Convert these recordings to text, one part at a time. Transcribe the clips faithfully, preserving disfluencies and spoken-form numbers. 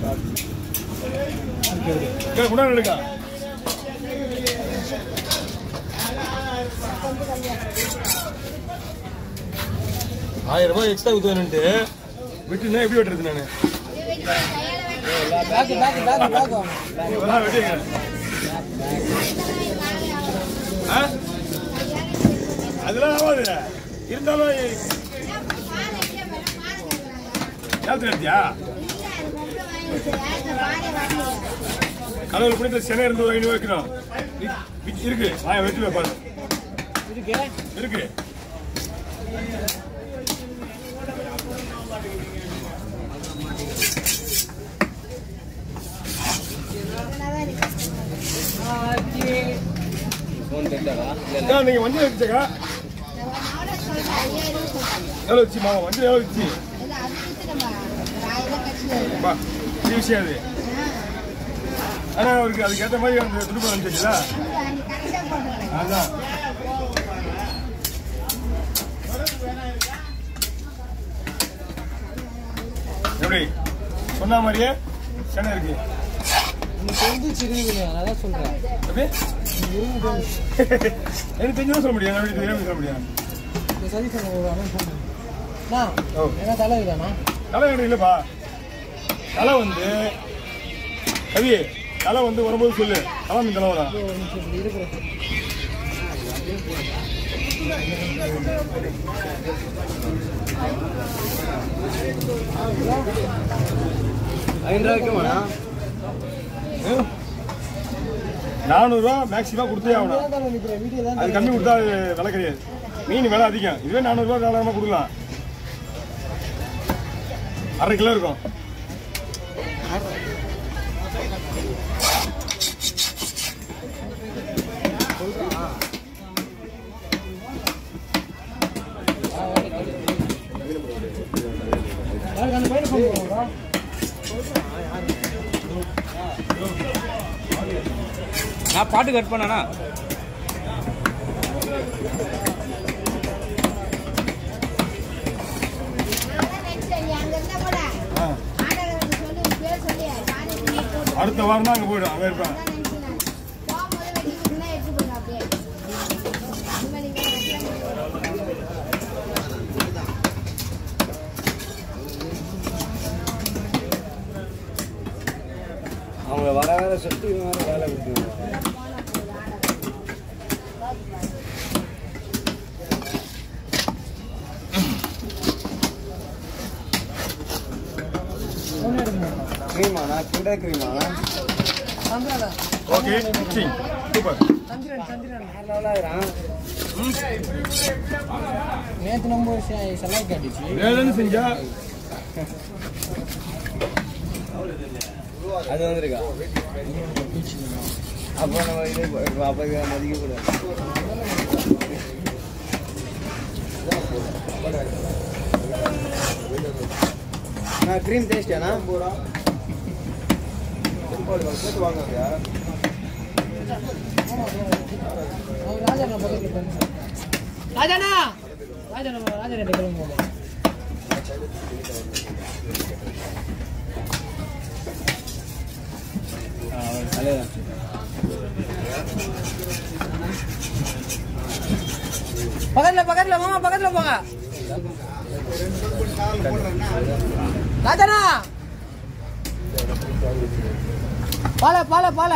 கூட எடுக்கா ஆயிரம் ரூபாய் எக்ஸ்ட்ரா ஊத்துவேன்ட்டு விட்டுனா எப்படி வெட்டுறது நானு அதெல்லாம் ஆகாது இருந்தாலும் எடுத்தியா கடவுள் புனித சென்னை இருந்து ஒரு ஐநூறு வைக்கணும் இருக்கு வாய வச்சு வைப்பாரு இருக்கு நீங்க வண்டி வச்சுக்கா எவ்வளவு வச்சு மாமா வண்டி எவ்வளவு வச்சு விஷயம் அது ஆனா அவருக்கு அதுக்கேற்ற மாதிரி அந்த துடுப்பு வந்துச்சுல அதான் எப்படி சொன்ன மாதிரியே சென்னை இருக்கு எனக்கு தெரிஞ்சு சொல்ல முடியும் சொல்ல முடியும் தலை இல்லப்பா தலை வந்து கவி தலை வந்து வரும்போது சொல்லு தலை தலை வரா நானூறு ரூபா மேக்சிமம் கொடுத்தே ஆகணும் அது கம்மி கொடுத்தா அது விலை கிடையாது மீன் விலை அதிகம் இதுவே நானூறு ரூபா தாராளமா கொடுக்கலாம் அரை கிலோ இருக்கும் நான் பாட்டு கட் பண்ணனா அடுத்த வாரம் தான் அங்க போயிடும் அங்க இருப்பேன் அவங்க வர வேற சுத்தி வர வேலை கொடுத்துருவாங்க கிரீமாண்ணா கிண்ட கிரீமாண்ணா ஓகே சூப்பர் நேற்று நம்ம செலவு காட்டிச்சு வேலைன்னு செஞ்சா அது வந்துருக்கா அப்போ நம்ம இது அப்போ மதிக்க கூடாது நான் க்ரீம் டேஸ்டாண்ணா வாங்க ராஜா ராஜாண்ணா ராஜா ராஜா கிளம்புவோம் பக்கத்துல பக்கத்துல மாமா பக்கத்துல போங்க ராஜாண்ணா பால பால பால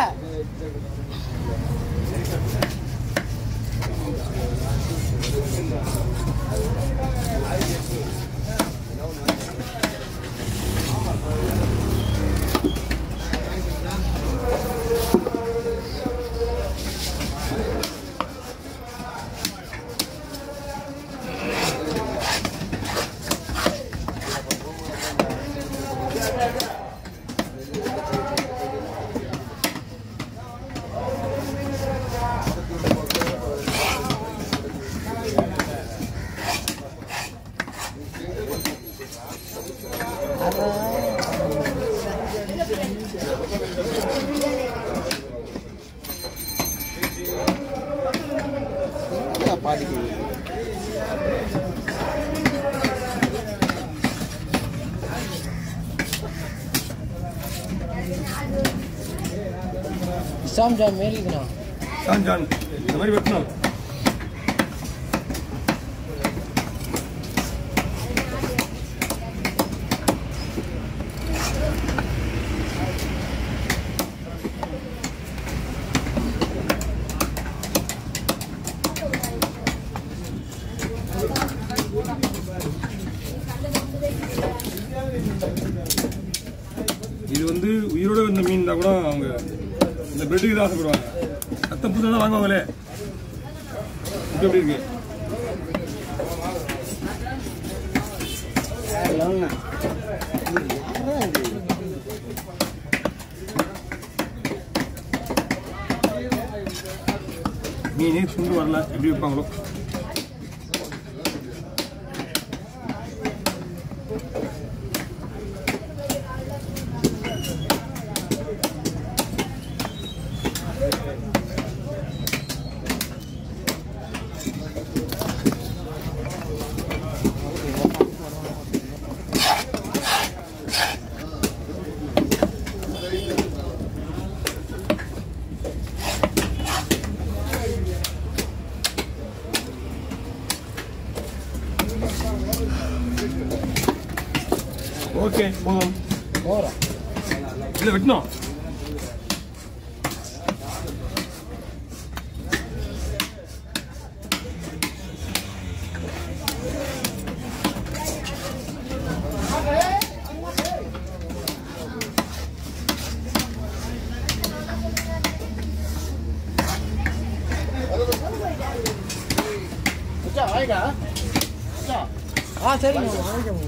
இஸ்லாம் ஜான் மேல் இருக்குண்ணா. ஜான் ஜான் இந்த மாதிரி வெட்டணும். இது வந்து உயிரோட இந்த மீன் தான் கூட அவங்க இந்த பிரெட்டுக்கு தான் ஆசைப்படுவாங்க. ரத்தம் புதுசாக தான் வாங்குவாங்களே. இது எப்படி இருக்கு? மீனே சுண்டு வரல, எப்படி வைப்பாங்களோ. ஓகே போதும். போகிறோம். இல்லை வெட்டணும். ஆ சரிங்க வாங்கிக்கோங்க.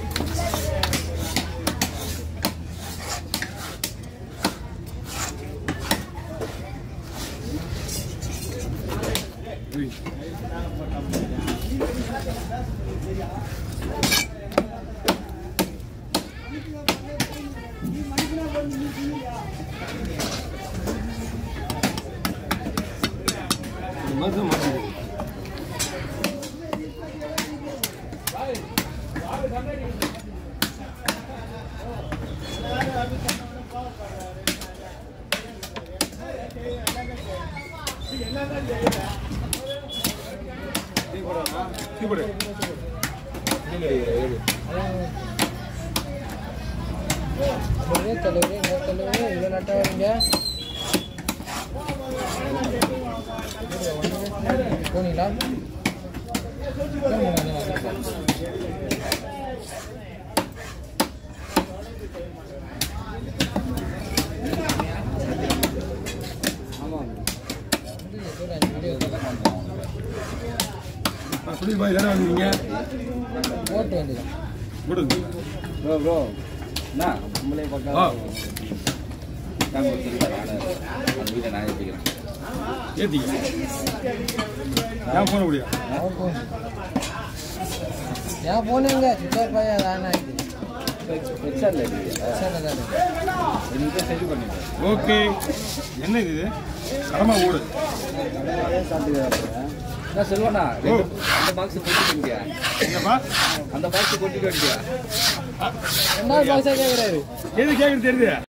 தலைவரே தலைவரே இவ்வளோ நட்டா வரீங்க. போனீங்களா? சுடி பாய் தானே வந்தீங்க? போட்டு வேண்டியதான் போடுங்க ப்ரோ ப்ரோ என்ன நம்மளே பக்கம் நான் கொடுத்துருக்கேன். அந்த வீட்டை நான் ஏற்றிக்கிறேன். ஏற்றிக்க ஏன் போன முடியும்? ஏன் போனீங்க? சித்தர் பையன் தானே சரி பண்ணிட்டேன். ஓகே. என்ன இது? கடமா ஓடு செல்வண்ணா அந்த பாக்ஸ் கொட்டிட்டு வண்டியா? என்னப்பா அந்த பாக்ஸ் கொட்டிட்டு வண்டியா? ரெண்டாவது பாக்ஸா கேட்குறாரு. எது கேட்குறது தெரியுது?